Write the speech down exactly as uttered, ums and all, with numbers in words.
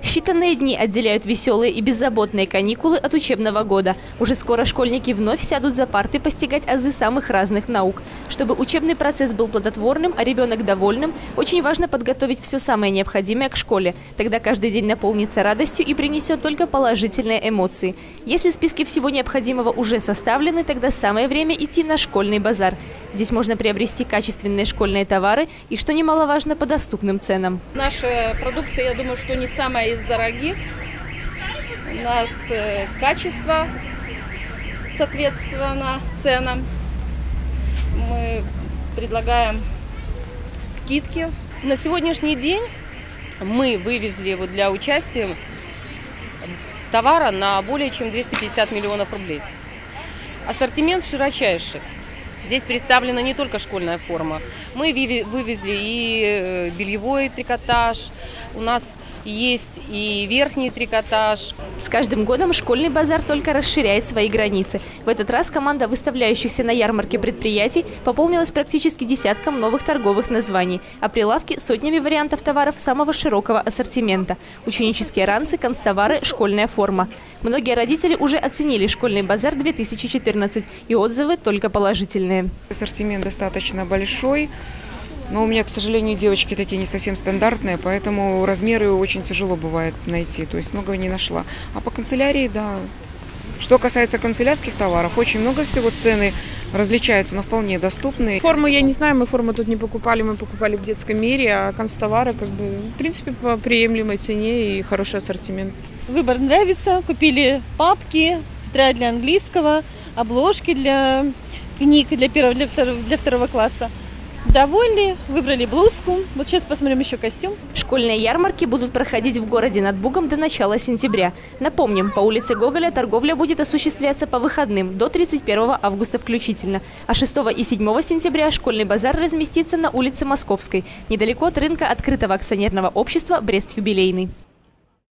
Считанные дни отделяют веселые и беззаботные каникулы от учебного года. Уже скоро школьники вновь сядут за парты постигать азы самых разных наук. Чтобы учебный процесс был плодотворным, а ребенок довольным, очень важно подготовить все самое необходимое к школе. Тогда каждый день наполнится радостью и принесет только положительные эмоции. Если списки всего необходимого уже составлены, тогда самое время идти на школьный базар. Здесь можно приобрести качественные школьные товары и, что немаловажно, по доступным ценам. Наша продукция, я думаю, что не самая из дорогих. У нас качество соответственно ценам. Мы предлагаем скидки. На сегодняшний день мы вывезли вот для участия товара на более чем двести пятьдесят миллионов рублей. Ассортимент широчайший. Здесь представлена не только школьная форма. Мы вывезли и бельевой трикотаж, у нас есть и верхний трикотаж. С каждым годом школьный базар только расширяет свои границы. В этот раз команда выставляющихся на ярмарке предприятий пополнилась практически десятком новых торговых названий, а прилавки – сотнями вариантов товаров самого широкого ассортимента. Ученические ранцы, канцтовары, школьная форма. Многие родители уже оценили школьный базар две тысячи четырнадцать, и отзывы только положительные. Ассортимент достаточно большой. Но у меня, к сожалению, девочки такие не совсем стандартные, поэтому размеры очень тяжело бывает найти, то есть много не нашла. А по канцелярии, да. Что касается канцелярских товаров, очень много всего, цены различаются, но вполне доступны. Форму я не знаю, мы форму тут не покупали, мы покупали в детском мире, а канцтовары, как бы, в принципе, по приемлемой цене и хороший ассортимент. Выбор нравится, купили папки, тетрадь для английского, обложки для книг для первого, для второго, для второго класса. Довольны, выбрали блузку. Вот сейчас посмотрим еще костюм. Школьные ярмарки будут проходить в городе над Бугом до начала сентября. Напомним, по улице Гоголя торговля будет осуществляться по выходным до тридцать первого августа включительно. А шестого и седьмого сентября школьный базар разместится на улице Московской, недалеко от рынка открытого акционерного общества «Брест-Юбилейный».